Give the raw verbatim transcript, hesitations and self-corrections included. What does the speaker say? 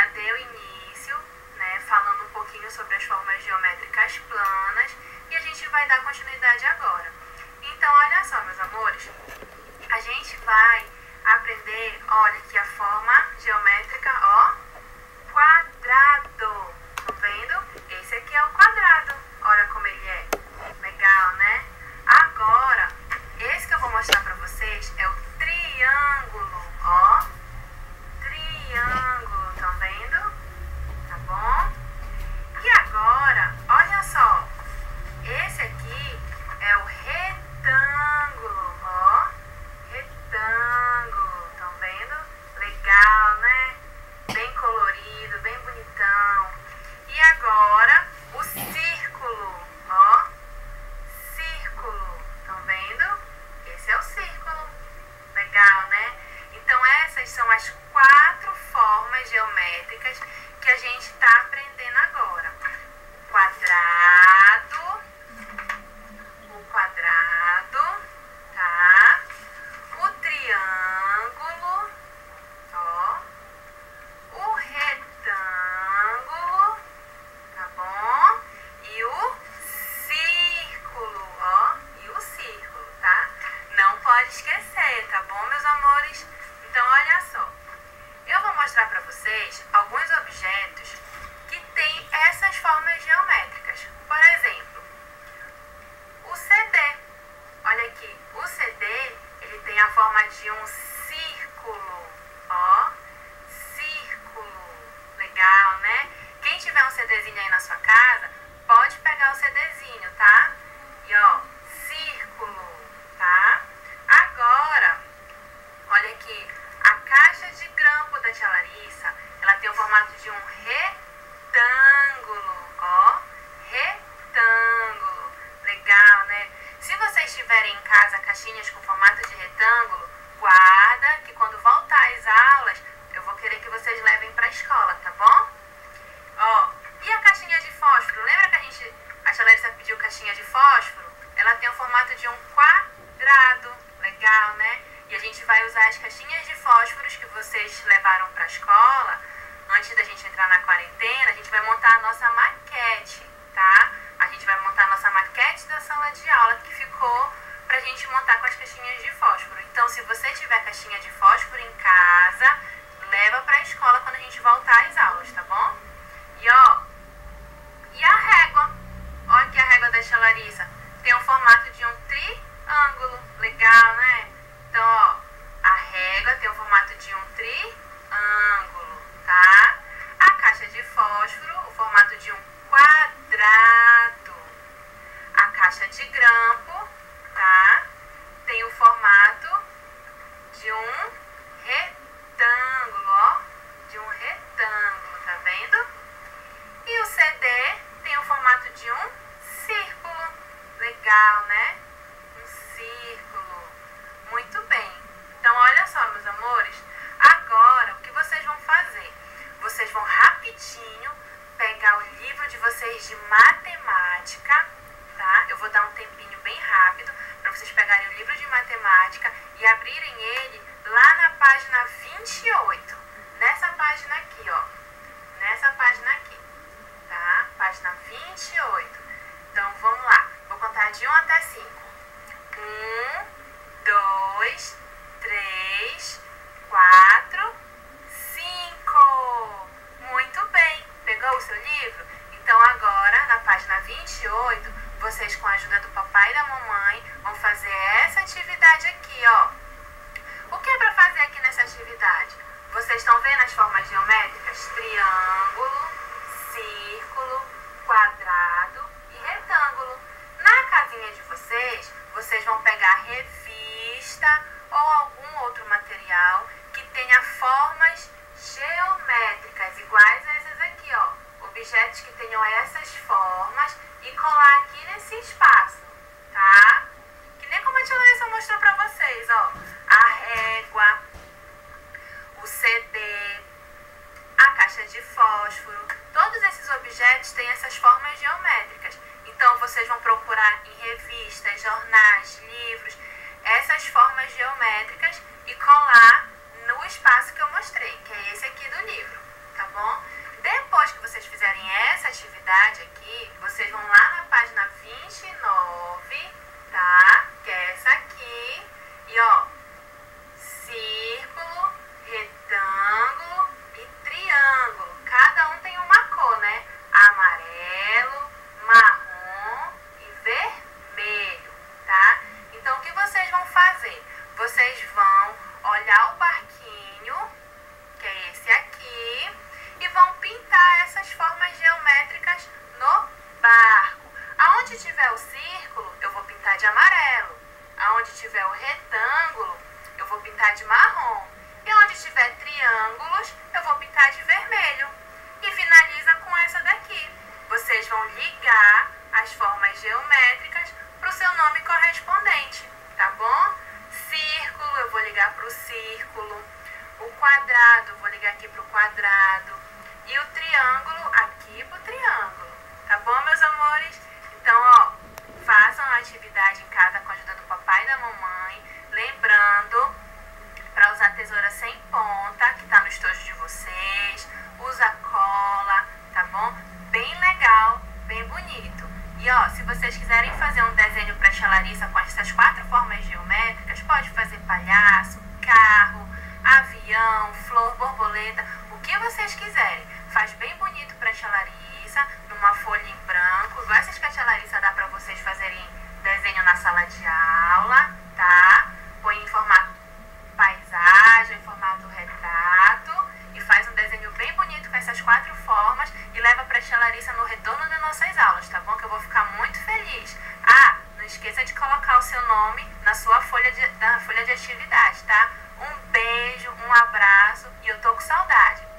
deu início, né, falando um pouquinho sobre as formas geométricas planas, e a gente vai dar continuidade agora. Então, olha só, meus amores, a gente vai aprender, olha aqui a forma geométrica, ó, quadrado. Estão vendo? Esse aqui é o quadrado. Olha como ele é. Legal, né? Agora, esse que eu vou mostrar pra vocês é o triângulo, ó. Triângulo, estão vendo? Tá bom? E agora, olha só. Esse aqui é o retângulo, ó. Retângulo, estão vendo? Legal, né? Bem colorido, bem bonitão. E agora, o círculo, ó. Círculo, estão vendo? Esse é o círculo. Legal, né? Então, essas são as quatro formas geométricas que a gente está aprendendo agora. O quadrado, o quadrado, tá? O triângulo, ó. O retângulo, tá bom? E o círculo, ó. E o círculo, tá? Não pode esquecer, tá bom, meus amores? Então, olha só. Eu vou mostrar pra vocês alguns objetos que têm essas formas geométricas. Por exemplo, o C D. Olha aqui, o C D, ele tem a forma de um círculo, ó. Círculo. Legal, né? Quem tiver um CDzinho aí na sua casa, pode pegar o CDzinho, tá? E ó, círculo, tá? Agora, olha aqui, a caixa de grampo da tia Larissa, ela tem o formato de um retângulo, ó, retângulo. Legal, né? Se vocês tiverem em casa caixinhas com formato de retângulo, guarda que quando voltar às aulas, eu vou querer que vocês levem para a escola, tá bom? Ó, e a caixinha de fósforo? Lembra que a gente, a tia Larissa pediu caixinha de fósforo? Ela tem o formato de um quadrado. Legal, né? E a gente vai usar as caixinhas de fósforos que vocês levaram para a escola. Antes da gente entrar na quarentena, a gente vai montar a nossa maquete, tá? A gente vai montar a nossa maquete da sala de aula que ficou pra gente montar com as caixinhas de fósforo. Então, se você tiver caixinha de fósforo em casa, leva pra escola quando a gente voltar às aulas, tá bom? E ó, e a régua? Olha aqui a régua da tia Larissa. Tem o formato de um triângulo. Legal, né? Então, ó, a régua tem o formato de um triângulo, tá? A caixa de fósforo, o formato de um quadrado. A caixa de grampo, tá? Tem o formato de um retângulo, ó. De um retângulo, tá vendo? E o C D tem o formato de um círculo. Legal, né? Um círculo. Muito bem. Então, olha só, meus amores. Agora, o que vocês vão fazer? Vocês vão rapidinho pegar o livro de vocês de matemática, tá? Eu vou dar um tempinho bem rápido para vocês pegarem o livro de matemática e abrirem ele lá na página vinte e oito. Nessa página aqui, ó. Nessa página aqui, tá? Página vinte e oito. Então, vamos lá. Vou contar de um até cinco. Um, dois, três, quatro, cinco. Muito bem. Pegou o seu livro? Então, agora, na página vinte e oito, vocês, com a ajuda do papai e da mamãe, vão fazer essa atividade aqui, ó. O que é para fazer aqui nessa atividade? Vocês estão vendo as formas geométricas? Triângulo, círculo, quadrado e retângulo. Na casinha de vocês, vocês vão pegar revista ou algum outro material que tenha formas geométricas, iguais a essas aqui, ó. Objetos que tenham essas formas e colar aqui nesse espaço, tá? Que nem como a tia Larissa mostrou pra vocês, ó. A régua, o C D, a caixa de fósforo. Todos esses objetos têm essas formas geométricas. Então, vocês vão procurar em revistas, jornais, livros, essas formas geométricas e colar no espaço que eu mostrei, que é esse aqui do livro, tá bom? vocês vão lá na página vinte e nove, tá? Que é essa aqui. E ó, círculo, retângulo e triângulo. Cada um tem uma cor, né? Amarelo, marrom e vermelho, tá? Então, o que vocês vão fazer? Vocês vão olhar o barquinho, que é esse aqui, e vão pintar essas formas geométricas no barco. Aonde tiver o círculo, eu vou pintar de amarelo. Aonde tiver o retângulo, eu vou pintar de marrom. E onde tiver triângulos, eu vou pintar de vermelho. E finaliza com essa daqui. Vocês vão ligar as formas geométricas para o seu nome correspondente, tá bom? Círculo, eu vou ligar para o círculo. O quadrado, eu vou ligar aqui para o quadrado. E o triângulo, aqui para o triângulo. Tá bom, meus amores? Então, ó, façam a atividade em casa com a ajuda do papai e da mamãe. Lembrando, para usar tesoura sem ponta, que tá no estojo de vocês. Usa cola, tá bom? Bem legal, bem bonito. E ó, se vocês quiserem fazer um desenho para a tia Larissa com essas quatro formas geométricas, pode fazer palhaço, carro, avião, flor, borboleta, o que vocês quiserem. Faz bem bonito para a tia Larissa, numa folha em branco, igual essas que a tia Larissa dá para vocês fazerem desenho na sala de aula, tá? Põe em formato paisagem, em formato retrato, e faz um desenho bem bonito com essas quatro formas e leva para a tia Larissa no retorno das nossas aulas, tá bom? Que eu vou ficar muito feliz. Ah, não esqueça de colocar o seu nome na sua folha de, na folha de atividade, tá? Um beijo, um abraço e eu tô com saudade.